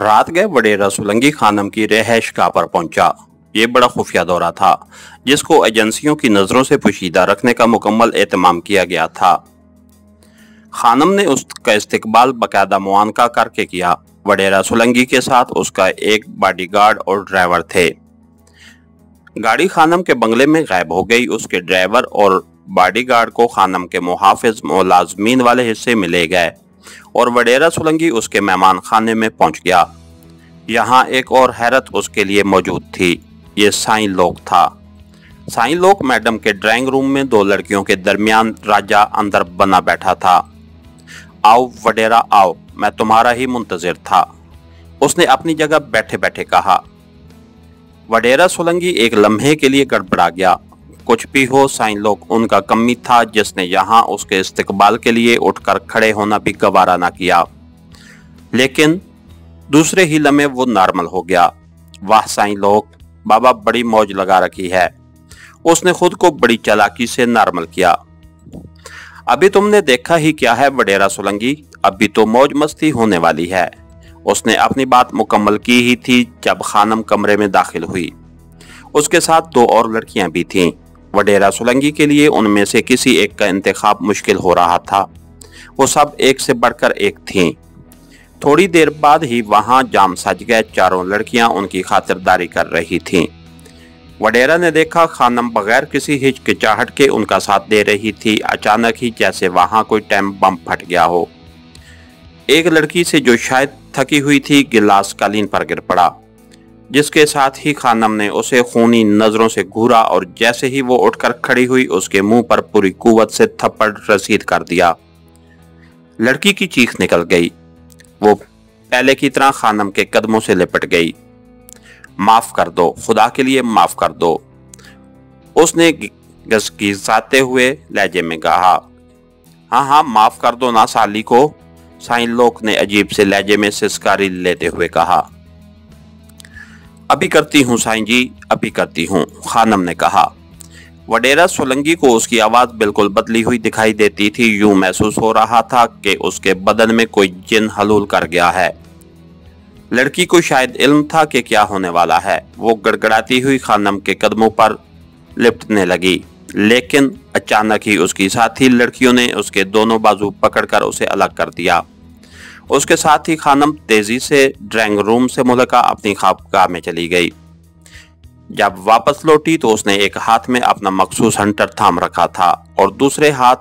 रात गए वडेरा सोलंकी खानम की रिहाइशगाह पर पहुंचा। ये बड़ा खुफिया दौरा था जिसको एजेंसियों की नजरों से पोशीदा रखने का मुकम्मल एहतमाम किया गया था। खानम ने उसका इस्तकबाल बाकायदा मुआनका करके किया। वडेरा सोलंकी के साथ उसका एक बॉडीगार्ड और ड्राइवर थे। गाड़ी खानम के बंगले में गायब हो गई। उसके ड्राइवर और बॉडीगार्ड को खानम के मुहाफिज मुलाजमीन वाले हिस्से में ले गए और वडेरा सोलंकी उसके मेहमान खाने में पहुंच गया। यहाँ एक और हैरत उसके लिए मौजूद थी। ये साईं लोक था। साईं लोक मैडम के ड्राइंग रूम में दो लड़कियों के दरमियान राजा अंदर बना बैठा था। आओ वडेरा आओ, मैं तुम्हारा ही मुंतजिर था, उसने अपनी जगह बैठे बैठे कहा। वडेरा सोलंकी एक लम्हे के लिए गड़बड़ा गया। कुछ भी हो, साईं लोक उनका कमी था जिसने यहाँ उसके इस्तकबाल के लिए उठकर खड़े होना भी गवारा ना किया। लेकिन दूसरे ही लम्हे वो नॉर्मल हो गया। वाह साईं लोक, बाबा बड़ी मौज लगा रखी है, उसने खुद को बड़ी चालाकी से नॉर्मल किया। अभी तुमने देखा ही क्या है वडेरा सोलंकी, अभी तो मौज मस्ती होने वाली है। उसने अपनी बात मुकम्मल की ही थी जब खानम कमरे में दाखिल हुई। उसके साथ दो और लड़कियां भी थीं। वडेरा सोलंकी के लिए उनमें से किसी एक का इंतखाब मुश्किल हो रहा था। वो सब एक से बढ़कर एक थीं। थोड़ी देर बाद ही वहां जाम सज गए। चारों लड़कियां उनकी खातिरदारी कर रही थीं। वडेरा ने देखा खानम बगैर किसी हिचकिचाहट के उनका साथ दे रही थी। अचानक ही जैसे वहां कोई टाइम बम फट गया हो। एक लड़की से जो शायद थकी हुई थी गिलास कालीन पर गिर पड़ा, जिसके साथ ही खानम ने उसे खूनी नजरों से घूरा और जैसे ही वो उठकर खड़ी हुई उसके मुंह पर पूरी कुव्वत से थप्पड़ रसीद कर दिया। लड़की की चीख निकल गई। वो पहले की तरह खानम के कदमों से लिपट गई। माफ कर दो, खुदा के लिए माफ कर दो, उसने गिसाते हुए लहजे में कहा। हाँ हाँ माफ कर दो ना साली को, साईं लोक ने अजीब से लहजे में सिसकारी लेते हुए कहा। अभी करती हूँ साईं जी, अभी करती हूँ, खानम ने कहा। वडेरा सोलंकी को उसकी आवाज बिल्कुल बदली हुई दिखाई देती थी। यूं महसूस हो रहा था कि उसके बदन में कोई जिन हलूल कर गया है। लड़की को शायद इल्म था कि क्या होने वाला है। वो गड़गड़ाती हुई खानम के कदमों पर लिपटने लगी, लेकिन अचानक ही उसकी साथी लड़कियों ने उसके दोनों बाजू पकड़कर उसे अलग कर दिया। उसके साथ ही खानम तेजी से ड्राइंग रूम से मुल्का अपनी ख्वाबगाह में चली गई। जब वापस लौटी तो उसने एक हाथ में अपना मखसूस हंटर थाम रखा था और दूसरे हाथ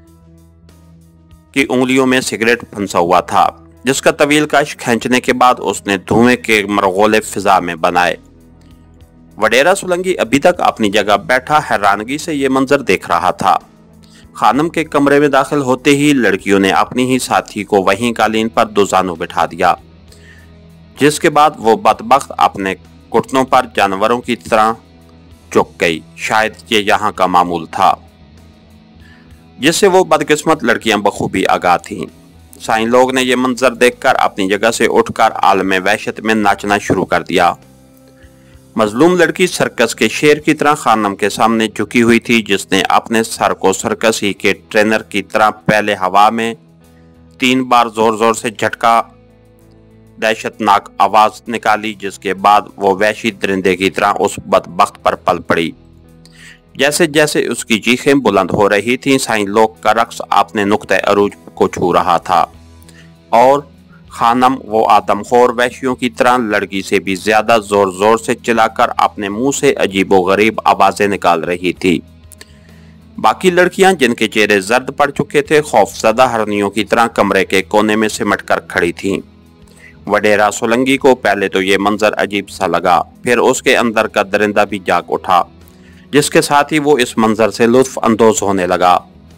की उंगलियों में सिगरेट फंसा हुआ था, जिसका तवील कश खींचने के बाद उसने धुएं के मरगोले फिजा में बनाए। वडेरा सोलंकी अभी तक अपनी जगह बैठा हैरानगी से ये मंजर देख रहा था। खानम के कमरे में दाखिल होते ही लड़कियों ने अपनी ही साथी को वहीं कालीन पर दुजानों बिठा दिया, जिसके बाद वो बदबख्त अपने घुटनों पर जानवरों की तरह झुक गई। शायद ये यहाँ का मामूल था, जिससे वो बदकिस्मत लड़कियां बखूबी आगाह थीं। साईं लोग ने यह मंजर देखकर अपनी जगह से उठकर आलम वहशत में नाचना शुरू कर दिया। मजलूम लड़की सर्कस के शेर की तरह खानम के सामने झुकी हुई थी, जिसने अपने सर को सर्कस ही के ट्रेनर की तरह पहले हवा में 3 बार जोर जोर से झटका, दहशतनाक आवाज निकाली, जिसके बाद वो वहशी दरिंदे की तरह उस बदबख्त पर पल पड़ी। जैसे जैसे उसकी चीखें बुलंद हो रही थीं, साईं लोक का रक्स अपने नुक्ते अरूज को छू रहा था और खानम वो आदमखोर वहशियों की तरह लड़की से भी ज्यादा जोर जोर से चिल्लाकर अपने मुंह से अजीबो गरीब आवाजें निकाल रही थी। बाकी लड़कियां, जिनके चेहरे जर्द पड़ चुके थे, खौफजदा हरनियों की तरह कमरे के कोने में सिमट कर खड़ी थीं। वडेरा सोलंकी को पहले तो ये मंजर अजीब सा लगा, फिर उसके अंदर का दरिंदा भी जाग उठा, जिसके साथ ही वो इस मंजर से लुत्फ अंदोज होने लगा।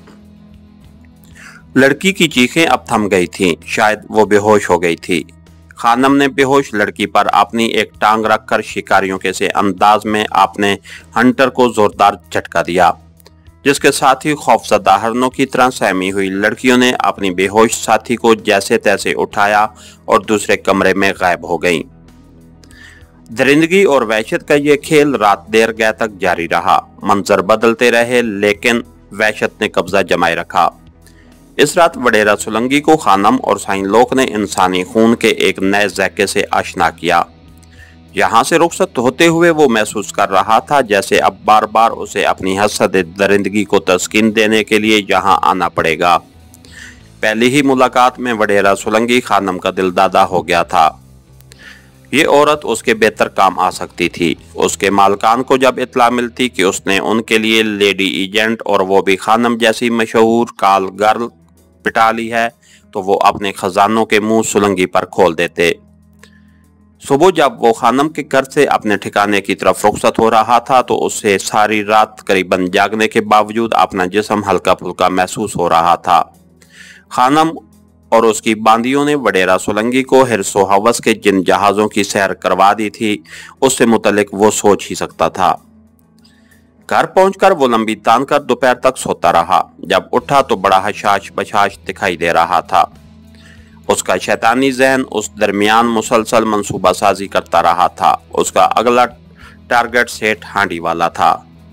लड़की की चीखें अब थम गई थीं, शायद वो बेहोश हो गई थी। खानम ने बेहोश लड़की पर अपनी एक टांग रखकर शिकारियों के से अंदाज में अपने हंटर को जोरदार झटका दिया, जिसके साथ ही खौफजदा हरनों की तरह सहमी हुई लड़कियों ने अपनी बेहोश साथी को जैसे तैसे उठाया और दूसरे कमरे में गायब हो गईं। दरिंदगी और वहशत का ये खेल रात देर गए तक जारी रहा। मंजर बदलते रहे, लेकिन वहशत ने कब्जा जमाए रखा। इस रात वडेरा सोलंकी को खानम और साईं लोक ने इंसानी खून के एक नए ज़ायके से आशना किया। यहाँ से रुखसत होते हुए वो महसूस कर रहा था जैसे अब बार बार उसे अपनी हसरत दरिंदगी को तस्कीन देने के लिए यहाँ आना पड़ेगा। पहली ही मुलाकात में वडेरा सोलंकी खानम का दिलदादा हो गया था। ये औरत उसके बेहतर काम आ सकती थी। उसके मालकान को जब इत्ला मिलती कि उसने उनके लिए लेडी एजेंट और वो भी खानम जैसी मशहूर कॉल गर्ल पिटा ली है तो वो अपने खजानों के मुंह सोलंकी पर खोल देते। सुबह जब वो खानम के घर से अपने ठिकाने की तरफ रुखसत हो रहा था तो उसे सारी रात करीबन जागने के बावजूद अपना जिस्म हल्का फुल्का महसूस हो रहा था। खानम और उसकी बांदियों ने वडेरा सोलंकी को हिर्सो हवस के जिन जहाज़ों की सैर करवा दी थी उससे मुतल्लिक वो सोच ही सकता था। घर पहुंचकर वो लंबी तान कर दोपहर तक सोता रहा। जब उठा तो बड़ा हशाश बशाश दिखाई दे रहा था। उसका शैतानी जहन उस दरमियान मुसलसल मंसूबा साजी करता रहा था। उसका अगला टारगेट सेठ हांडी वाला था।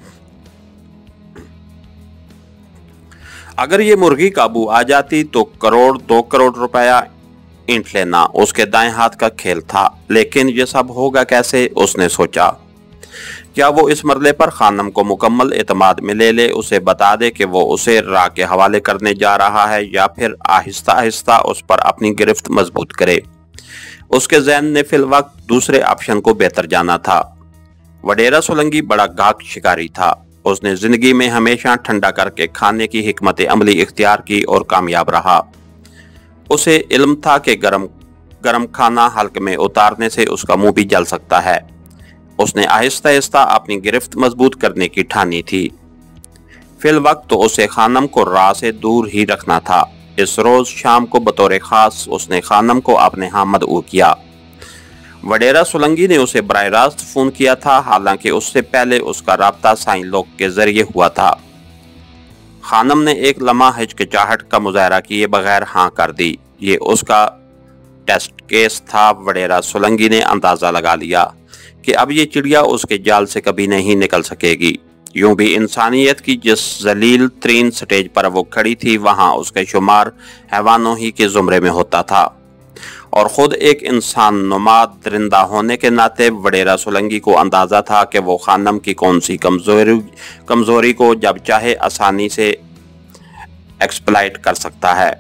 अगर ये मुर्गी काबू आ जाती तो करोड़ 2 करोड़ रुपया ईंट लेना उसके दाएं हाथ का खेल था। लेकिन ये सब होगा कैसे, उसने सोचा। क्या वो इस मरले पर खानम को मुकम्मल एतमाद में ले ले, उसे बता दे कि वो उसे राह के हवाले करने जा रहा है, या फिर आहिस्ता आहिस्ता उस पर अपनी गिरफ्त मजबूत करे। उसके ज़हन ने फिल वक्त दूसरे ऑप्शन को बेहतर जाना था। वडेरा सोलंकी बड़ा गाक शिकारी था। उसने जिंदगी में हमेशा ठंडा करके खाने की हिकमत अमली इख्तियार की और कामयाब रहा। उसे इल्म था कि गरम खाना हल्क में उतारने से उसका मुंह भी जल सकता है। उसने आहिस्ता आहिस्ता अपनी गिरफ्त मजबूत करने की ठानी थी। फिल वक्त तो उसे खानम को राह से दूर ही रखना था। इस रोज शाम को बतौर खास उसने खानम को अपने यहाँ मदऊ किया। वडेरा सोलंकी ने उसे बराह रास्त फोन किया था, हालांकि उससे पहले उसका राब्ता साईं लोक के जरिए हुआ था। खानम ने एक लम्हा हिचकिचाहट का मुजाहरा किए बगैर हाँ कर दी। ये उसका टेस्ट केस था। वडेरा सोलंकी ने अंदाजा लगा लिया कि अब ये चिड़िया उसके जाल से कभी नहीं निकल सकेगी। यूं भी इंसानियत की जिस जलील तरीन स्टेज पर वो खड़ी थी वहां उसका शुमार हैवानों ही के जुमरे में होता था, और खुद एक इंसान नुमा दरिंदा होने के नाते वडेरा सोलंकी को अंदाजा था कि वो खानम की कौन सी कमजोरी को जब चाहे आसानी से एक्सप्लॉइट कर सकता है।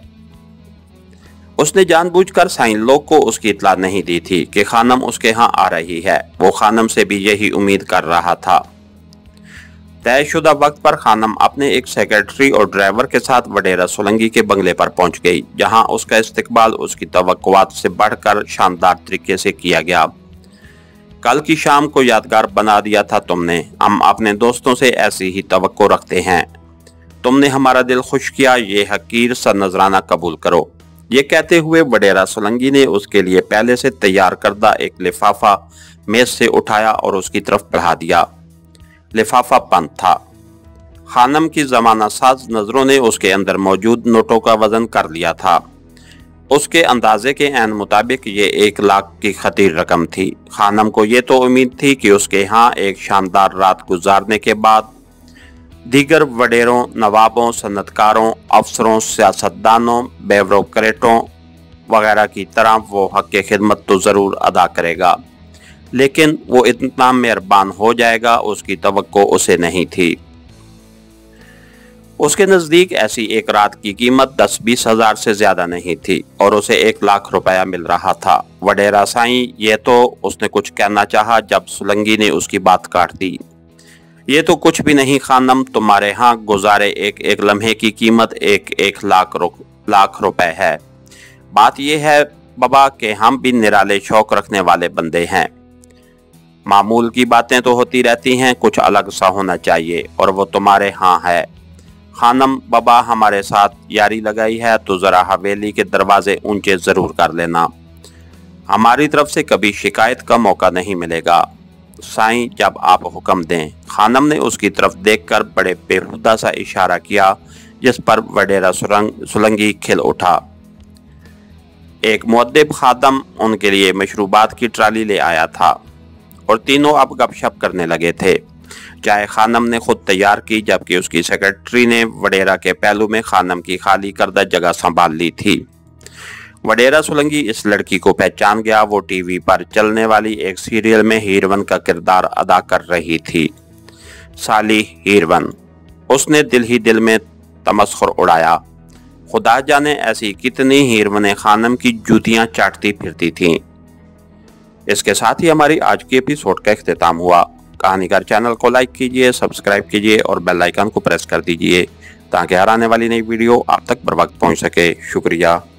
उसने जानबूझकर साईं लोक को उसकी इत्ला नहीं दी थी कि खानम उसके यहाँ आ रही है। वो खानम से भी यही उम्मीद कर रहा था। तयशुदा वक्त पर खानम अपने एक सेक्रेटरी और ड्राइवर के साथ वडेरा सोलंकी के बंगले पर पहुंच गई, जहां उसका इस्तकबाल उसकी तवक्कुआत से बढ़कर शानदार तरीके से किया गया। कल की शाम को यादगार बना दिया था तुमने। हम अपने दोस्तों से ऐसी ही तवक्को रखते हैं। तुमने हमारा दिल खुश किया, ये हकीर सा नजराना कबूल करो। ये कहते हुए वडेरा सोलंकी ने उसके लिए पहले से तैयार करदा एक लिफाफा मेज से उठाया और उसकी तरफ बढ़ा दिया। लिफाफा बंद था। खानम की जमाना साज नजरों ने उसके अंदर मौजूद नोटों का वजन कर लिया था। उसके अंदाजे के ऐन मुताबिक ये 1 लाख की खतीर रकम थी। खानम को ये तो उम्मीद थी कि उसके यहाँ एक शानदार रात गुजारने के बाद दीगर वडेरों, नवाबों, सनतकारों, अफसरों, सियासतदानों, ब्यूरोक्रेटों वगैरह की तरह वो हक की खिदमत तो ज़रूर अदा करेगा, लेकिन वो इतना मेहरबान हो जाएगा उसकी तवक्को उसे नहीं थी। उसके नज़दीक ऐसी एक रात की कीमत 10-20 हज़ार से ज़्यादा नहीं थी और उसे 1 लाख रुपया मिल रहा था। वडेरा साईं, ये तो उसने कुछ कहना चाहा जब सोलंकी ने उसकी बात काट दी। ये तो कुछ भी नहीं खानम, तुम्हारे यहाँ गुजारे एक लम्हे की कीमत 1 लाख रुपए है। बात यह है बाबा कि हम भी निराले शौक रखने वाले बंदे हैं। मामूल की बातें तो होती रहती हैं, कुछ अलग सा होना चाहिए, और वो तुम्हारे यहाँ है। खानम बाबा, हमारे साथ यारी लगाई है तो ज़रा हवेली के दरवाजे ऊंचे ज़रूर कर लेना। हमारी तरफ से कभी शिकायत का मौका नहीं मिलेगा। साईं, जब आप हुक्म दें। खानम ने उसकी तरफ देखकर बड़े बेहुदा सा इशारा किया, जिस पर वडेरा सोलंकी खिल उठा। एक मुअद्दिब खादम उनके लिए मशरूबात की ट्राली ले आया था और तीनों अब गपशप करने लगे थे। چائے خانم نے خود تیار کی، جبکہ اس کی سیکرٹری نے وڈیرا کے پہلو میں خانم کی خالی کردہ جگہ سنبھال لی تھی۔ وڈیرا سولنگی اس لڑکی کو پہچان گیا۔ وہ ٹی وی پر چلنے والی ایک سیریل میں ہیروین کا کردار ادا کر رہی تھی، سالی ہیروین۔ اس نے دل ہی دل میں تمسخر اڑایا۔ خدا جانے ایسی کتنی ہیروینیں خانم کی جوتیاں چاٹتی پھرتی تھیں۔ اس کے ساتھ ہی ہماری آج کی ایپیسوڈ کا اختتام ہوا۔ کہانی گار چینل کو لائک کیجئے، سبسکرائب کیجئے اور بیل آئیکن کو پریس کر دیجئے تاکہ ہر آنے والی نئی ویڈیو آپ تک بر وقت پہنچ سکے۔ شکریہ۔